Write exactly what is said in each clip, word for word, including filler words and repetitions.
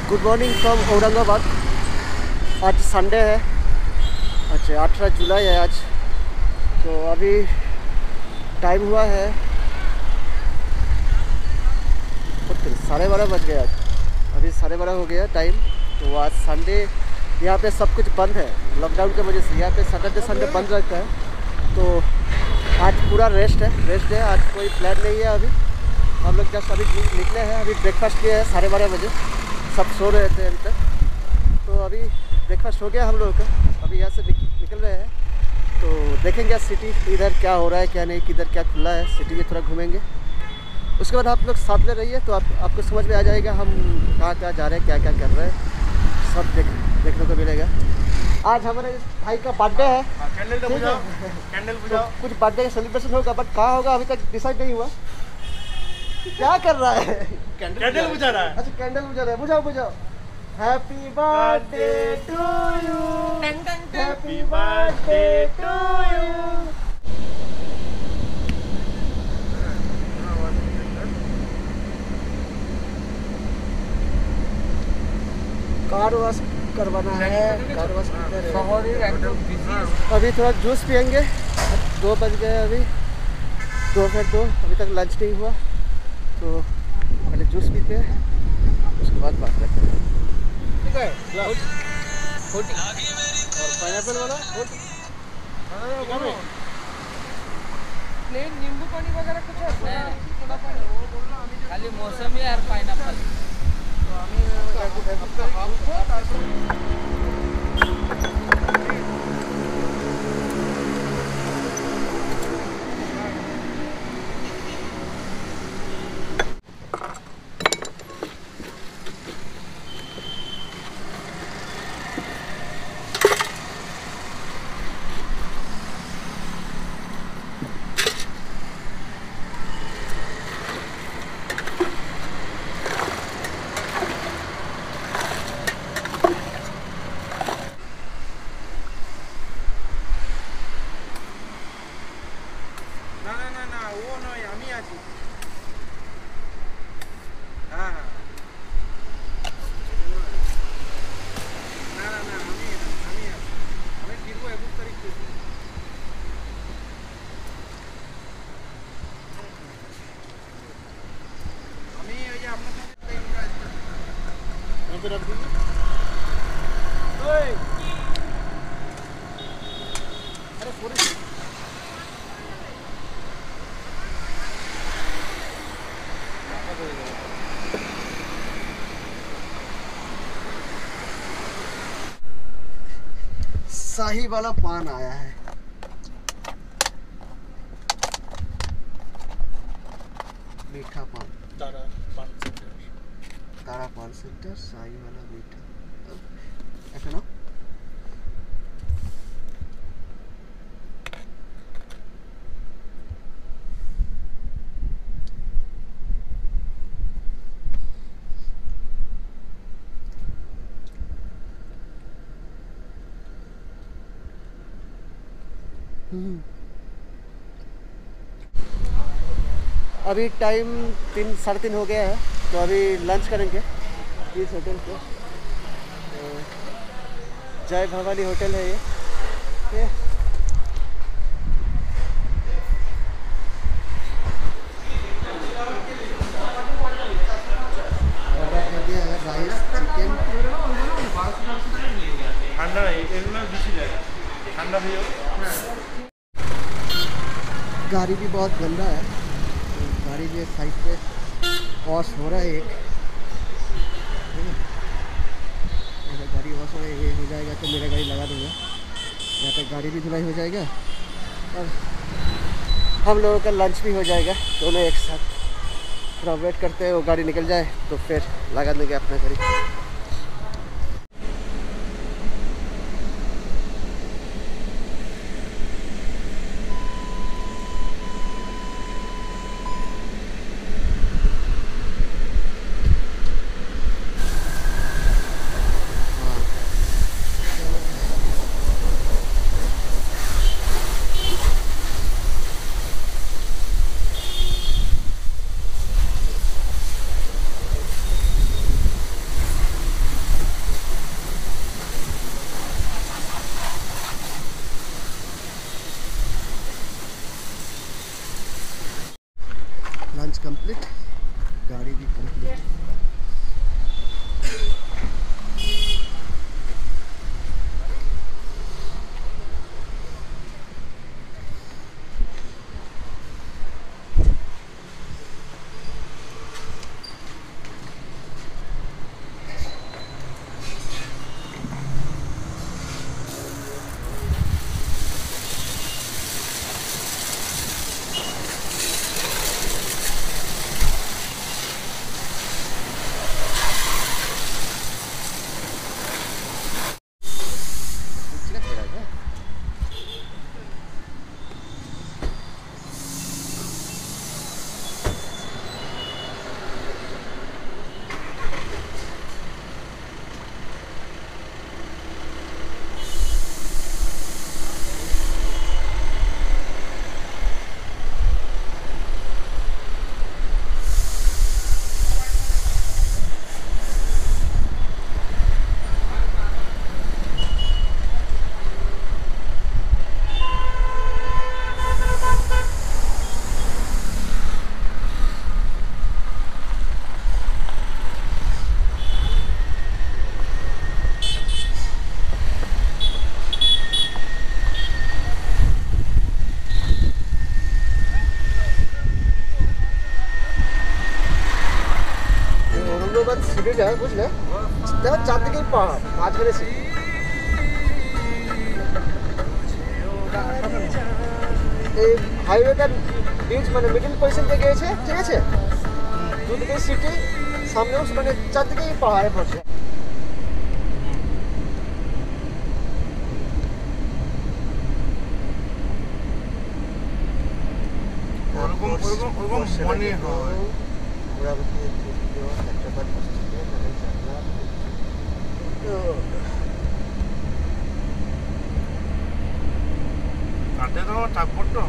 Good morning from Aurangabad. आज Sunday है, अच्छा अठारह जुलाई है आज। तो अभी टाइम हुआ है साढ़े बारह बज गए। आज अभी साढ़े बारह हो गया टाइम। तो आज संडे यहाँ पे सब कुछ बंद है लॉकडाउन की वजह से। यहाँ पे सैटरडे संडे बंद रहता है। तो आज पूरा रेस्ट है रेस्ट है आज कोई प्लान नहीं है। अभी हम लोग जस्ट अभी निकले हैं, अभी ब्रेकफास्ट किए हैं साढ़े बारह बजे। सब सो रहे थे अभी तक। तो अभी ब्रेकफास्ट हो गया हम लोगों का। अभी यहाँ से निकल रहे हैं। तो देखेंगे सिटी इधर क्या हो रहा है क्या नहीं, किधर क्या खुला है, सिटी में थोड़ा घूमेंगे। उसके बाद आप लोग साथ में रहिए तो आप आपको समझ में आ जाएगा हम कहाँ कहाँ जा रहे हैं, क्या क्या कर रहे हैं, सब देख देखने को मिलेगा। आज हमारे भाई का बर्थडे है। कैंडल तो बुझाओ, कैंडल बुझाओ। तो कुछ बर्थडे का सेलिब्रेशन होगा बट कहाँ होगा अभी तक डिसाइड नहीं हुआ। क्या कर रहा है? कैंडल बुझा रहा है। अच्छा कैंडल बुझा रहा है, बुझाओ बुझाओ। Happy birthday to you, happy birthday to you. Car wash करवाना है, कार वॉश करते रहे। अभी थोड़ा जूस पियेंगे। दो बज गए अभी, दो फिर दो, अभी तक लंच नहीं हुआ। तो पहले जूस पीते हैं उसके बाद बात करते हैं। ठीक है, और पाइनएप्पल वाला प्लेन नींबू पानी वगैरह कुछ है? थोड़ा पानी खाली मौसमी और पाइनएप्पल। शाही वाला पान आया है। मीठा पान, तारा पान सेंटर, तारा पान सेंटर, शाही वाला मीठा। ऐसा ना अभी टाइम तीन साढ़े तीन हो गया है। तो अभी लंच करेंगे इस होटल पे। जय भवानी होटल है ये, ये। ঠান্ডা নাই এগুলো বেশি যায় ঠান্ডা হয়ে যাবে। गाड़ी भी बहुत गंदा है। तो गाड़ी भी साइड पे वॉश हो रहा है एक। अगर गाड़ी वॉश हो ये हो जाएगा तो मेरा गाड़ी लगा दूँगा। यहाँ तक गाड़ी भी धुलाई हो जाएगा और हम लोगों का लंच भी हो जाएगा, दोनों एक साथ। थोड़ा वेट करते हैं वो गाड़ी निकल जाए तो फिर लगा देंगे अपना गाड़ी। সিটিটা বুঝলে দেখো চারদিকেই পাহাড় মাঝখানে সিটি এই হাইওয়েটা ব্রিজ মানে মিডিল পজিশন থেকে গিয়েছে ঠিক আছে দুদিকে সিটি সামনেও মানে চারদিকেই পাহাড়ে পড়ছে ওরকম ওরকম ওরকম মনে হয় তাতে তো আমার থাকবো তো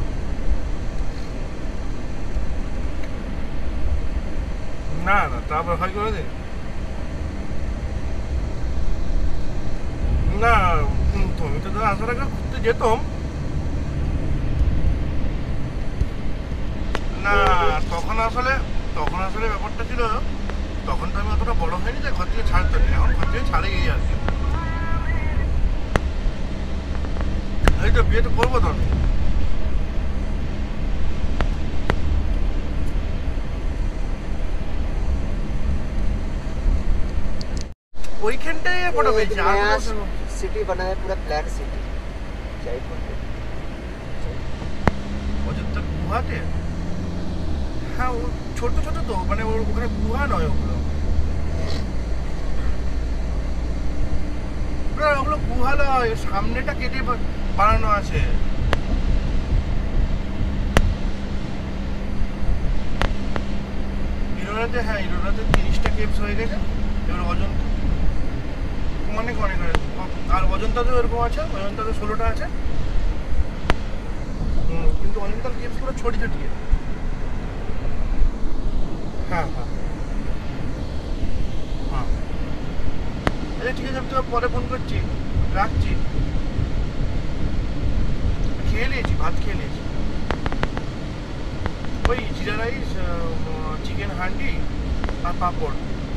না না তারপর হয় করে দে না তুমি তো আসার আগে ঘুরতে যেতাম না তখন আসলে তখন আসলে ব্যাপারটা ছিল তখন তো আমি অতটা বড় হয়নি যে ঘর থেকে ছাড়তে নেই এখন ঘর থেকে ছাড়ে গিয়ে আর কি এই তো বিয়ে তো করবো তো আমি ওইখানটাই ফটো পেয়েছি আর सिटी बना है पूरा ब्लैक सिटी जयपुर में অযোধ্যা গুহাতে হ্যাঁ ও ছোট ছোট তো মানে ওর ওখানে গুহা নয় ওগুলো ওরা ওগুলো গুহা নয় সামনেটা কেটে বা- বানানো আছে ইরোরাতে হ্যাঁ ইরোরাতে তিরিশটা কেপস হয়ে গেছে এবার অজন্তা অনেক অনেক অনেক। আর অজন্তাতেও এরকম আছে অজন্তাতে ষোলোটা আছে হুম, কিন্তু অজন্তার কেপস পুরো ছড়িয়ে ছড়িয়ে হ্যাঁ হ্যাঁ হ্যাঁ আচ্ছা ঠিক আছে আমি তোকে পরে ফোন করছি রাখছি খেয়ে নিয়েছি ভাত খেয়ে নিয়েছি ওই জিরা রাইস চিকেন হান্ডি আর পাঁপড়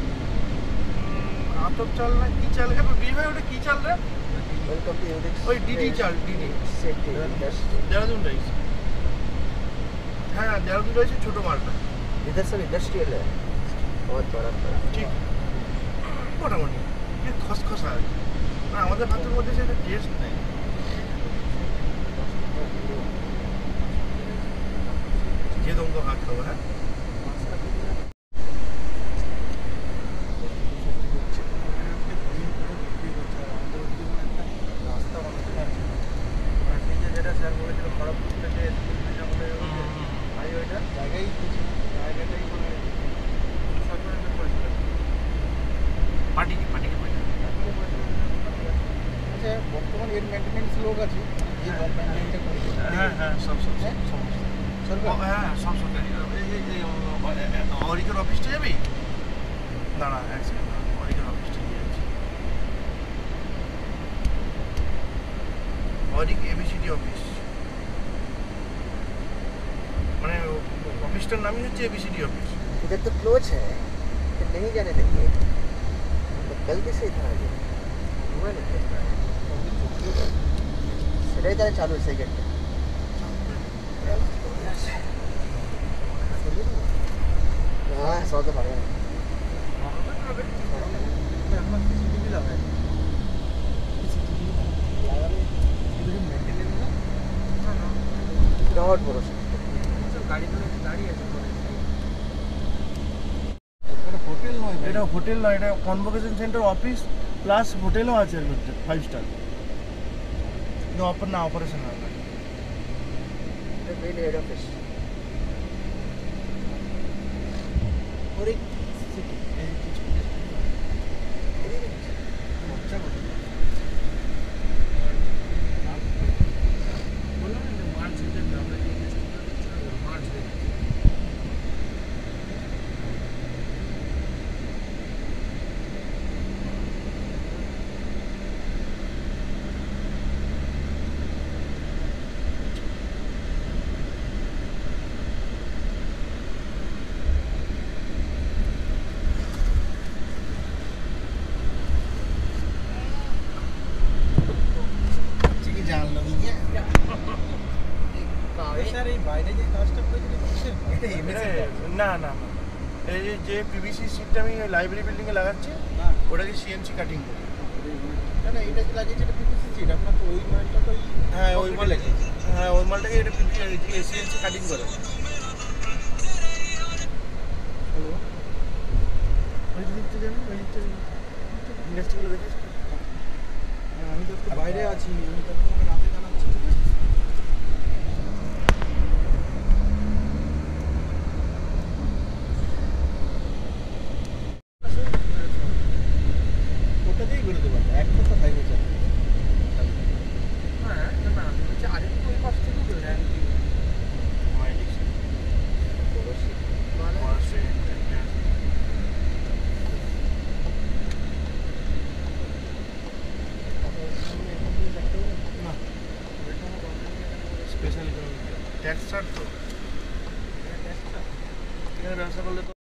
আতপ চাল না কি চাল এবার বিয়ে ভাই ওটা কি চাল রে वेलकम टू यूनिक ওই ডিডি চাল DD city industry Dehradun rice হ্যাঁ দেহরাদুন রাইসের ছোটো মালটা इधर सब इंडस्ट्रियल है बहुत बड़ा ঠিক মোটামুটি একটু খসখসা আর কি না আমাদের ভাতের মধ্যে সেটা টেস্ট নেই যে দমকে ভাত খাবো হ্যাঁ যেটা স্যার বলেছিল খড়গপুর থেকে হাইওয়েটা জায়গায় জায়গাটাই মানে সার্কুলেশন করেছিল পাটিকে পাটিকে পাটি আচ্ছা বর্তমান এর মেনটেন্যান্স লোক আছে যে জল মেনটেন্যান্সটা করছে হ্যাঁ হ্যাঁ সব সব সব সমস্ত সরকার ও, হ্যাঁ সব সরকারি এই এই এই অরিকের অফিসটা যাবি দাঁড়া এক সেকেন্ড অরিকের অফিসটা নিয়ে যাচ্ছি অরিক এবিসিডি অফিস মানে অফিসটার নামই হচ্ছে এবিসিডি অফিস इधर तो क्लोज है फिर नहीं जाने देंगे तो गलती से इधर आ गए हुआ नहीं সেটা তাহলে চালু হয়েছে গেটটা হ্যাঁ সবাই পারে এখন সিসিটিভি লাগায় লাগালে মেনটেন্যান্স না বিরাট বড় গাড়ি ধরে দাঁড়িয়ে আছে এটা হোটেল নয় এটা হোটেল নয় এটা কনভোকেশন সেন্টার অফিস প্লাস হোটেলও আছে এর মধ্যে ফাইভ স্টার কিন্তু অপার না অপারেশন না মেন হেড অফিস ওরে সিটি বললাম না মার্চ হতে আমরা যে মার্চ হয়ে স্যার এই বাইরে যে কাজটা করেছেন এটা এমএসএ না না এই যে যে পিভিসি সিটটা আমি লাইব্রেরি বিল্ডিংয়ে লাগাচ্ছি ওটাকে সিএনসি কাটিং করে। না না এটা যে লাগিয়েছে এটা পিপিসি সিট, আপনার তো ওই মালটা তো হ্যাঁ ওই মাল হ্যাঁ ওই মালটাকে এটা সিএনসি কাটিং করে। হ্যালো ওই দিকটা যাবেন, ওই দিকটা ইন্ডাস্ট্রিগুলো দেখে আমি তো একটু বাইরে আছি, আমি তো তোমাকে রাতে জানাচ্ছি, ঠিক আছে? ওটা দিয়েই বেরোতে পারবো, একটা তো হাইওয়ে চাই। হ্যাঁ না আমি বলছি আরেকটু ওই পাশ থেকে বেরোয় स्पेशल टैक्स चार्ज तो इधर ऐसा कर ले तो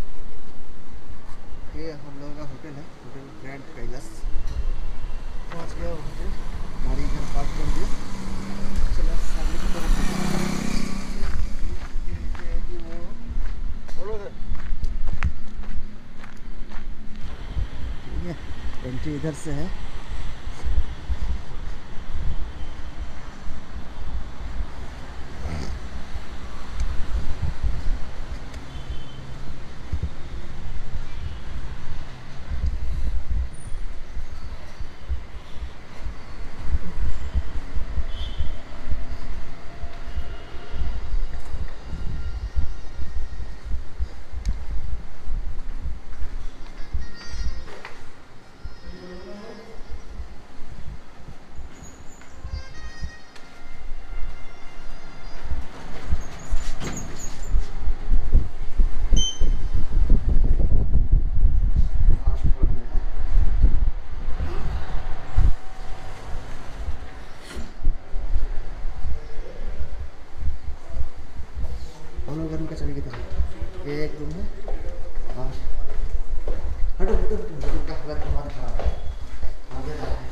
ये हम लोगों का होटल है, होटल ग्रैंड कैलाश। पहुँच गया होटल, गाड़ी इधर पार्क कर दिया। चलो सामने की तरफ बोलो सर ये एंट्री इधर से है। गर्म का चलेगी तो ये एक रूम है। हाँ हटो हटो हटो, रूम का हालत बहुत खराब है, आगे जा रहा है।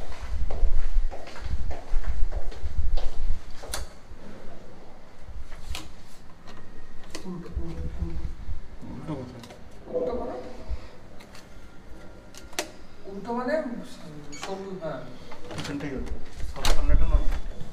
উল্টো মানে সবু হ্যাঁ কিচেনটাই হতো সব সামনেটা নয়।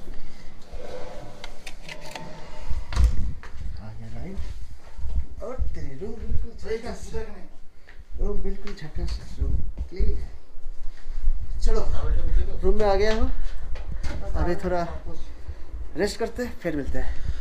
और तेरे रूम बिल्कुल झकास, रूम बिल्कुल झकास, रूम क्लीन है। चलो रूम में आ गया हो, अभी थोड़ा रेस्ट करते फिर मिलते हैं।